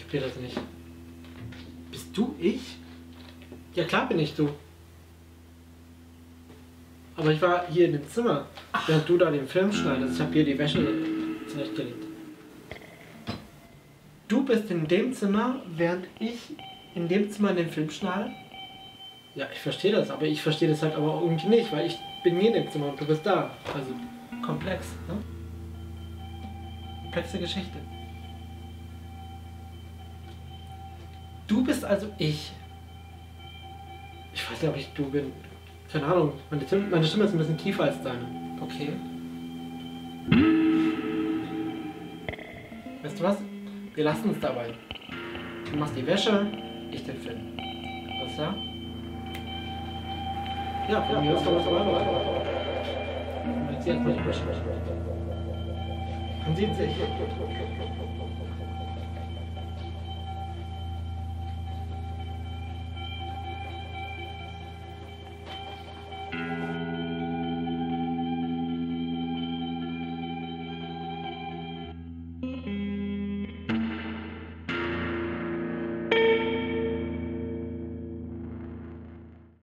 verstehe das nicht. Bist du ich? Ja klar bin ich du. Aber ich war hier in dem Zimmer, während du da den Film schneidest. Ich habe hier die Wäsche zurechtgelegt. Du bist in dem Zimmer, während ich in dem Zimmer den Film schneide? Ja, ich verstehe das, aber ich verstehe das halt aber irgendwie nicht, weil ich bin hier in dem Zimmer und du bist da. Also komplex, ne? Komplexe Geschichte. Du bist also ich. Ich weiß nicht, ob ich du bin. Keine Ahnung. Meine Stimme ist ein bisschen tiefer als deine. Okay. Weißt du was? Wir lassen es dabei. Du machst die Wäsche, ich den Film. Was ja? Ja, von mir aus kann man es aber jetzt nicht. Man sieht sich.